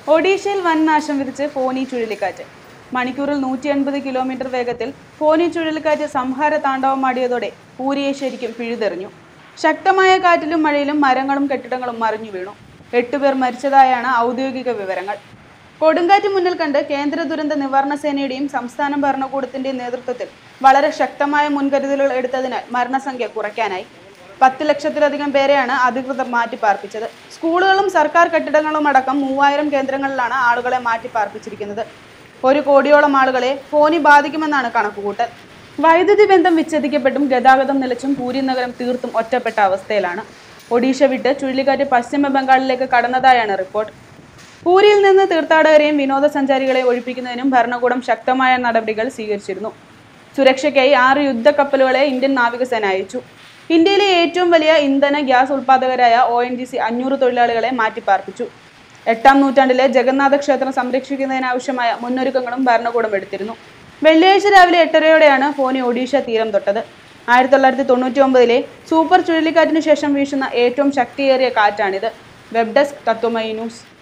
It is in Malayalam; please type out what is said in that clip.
ഒഡീഷയിൽ വൻ നാശം വിധിച്ച് ഫോനി ചുഴലിക്കാറ്റ്. മണിക്കൂറിൽ 180 കിലോമീറ്റർ വേഗത്തിൽ ഫോനി ചുഴലിക്കാറ്റ് സംഹാര താണ്ഡവമാടിയതോടെ പൂരിയെ ശരിക്കും പിഴുതെറിഞ്ഞു. ശക്തമായ കാറ്റിലും മഴയിലും മരങ്ങളും കെട്ടിടങ്ങളും മറിഞ്ഞു വീണു. 8 പേർ മരിച്ചതായാണ് ഔദ്യോഗിക വിവരങ്ങൾ. കൊടുങ്കാറ്റ് മുന്നിൽ കണ്ട് കേന്ദ്ര ദുരന്ത നിവാരണ സേനയുടെയും സംസ്ഥാന ഭരണകൂടത്തിന്റെയും നേതൃത്വത്തിൽ വളരെ ശക്തമായ മുൻകരുതലുകൾ എടുത്തതിനാൽ മരണസംഖ്യ കുറയ്ക്കാനായി. 10 ലക്ഷത്തിലധികം പേരെയാണ് അധികൃതർ മാറ്റിപ്പാർപ്പിച്ചത്. സ്കൂളുകളും സർക്കാർ കെട്ടിടങ്ങളും അടക്കം 3000 കേന്ദ്രങ്ങളിലാണ് ആളുകളെ മാറ്റിപ്പാർപ്പിച്ചിരിക്കുന്നത്. 1 കോടിയോളം ആളുകളെ ഫോനി ബാധിക്കുമെന്നാണ് കണക്കുകൂട്ടൽ. വൈദ്യുതി ബന്ധം വിച്ഛേദിക്കപ്പെട്ടും ഗതാഗതം നിലച്ചും പൂരി നഗരം തീർത്തും ഒറ്റപ്പെട്ട അവസ്ഥയിലാണ്. ഒഡീഷ വിട്ട് ചുഴലിക്കാറ്റ് പശ്ചിമ ബംഗാളിലേക്ക് കടന്നതായാണ് റിപ്പോർട്ട്. പൂരിയിൽ നിന്ന് തീർത്ഥാടകരെയും വിനോദസഞ്ചാരികളെ ഒഴിപ്പിക്കുന്നതിനും ഭരണകൂടം ശക്തമായ നടപടികൾ സ്വീകരിച്ചിരുന്നു. സുരക്ഷയ്ക്കായി 6 യുദ്ധക്കപ്പലുകളെ ഇന്ത്യൻ നാവികസേന അയച്ചു. ഇന്ത്യയിലെ ഏറ്റവും വലിയ ഇന്ധന ഗ്യാസ് ഉൽപ്പാദകരായ ONGC 500 തൊഴിലാളികളെ മാറ്റിപ്പാർപ്പിച്ചു. 8ാം നൂറ്റാണ്ടിലെ ജഗന്നാഥ ക്ഷേത്രം സംരക്ഷിക്കുന്നതിനാവശ്യമായ മുന്നൊരുക്കങ്ങളും ഭരണകൂടം എടുത്തിരുന്നു. വെള്ളിയാഴ്ച രാവിലെ 8:30യോടെയാണ് ഫോനി ഒഡീഷ തീരം തൊട്ടത്. 1999-ലെ സൂപ്പർ ചുഴലിക്കാറ്റിനു ശേഷം വീശുന്ന ഏറ്റവും ശക്തിയേറിയ കാറ്റാണിത്. Web desk Tatwamayi news.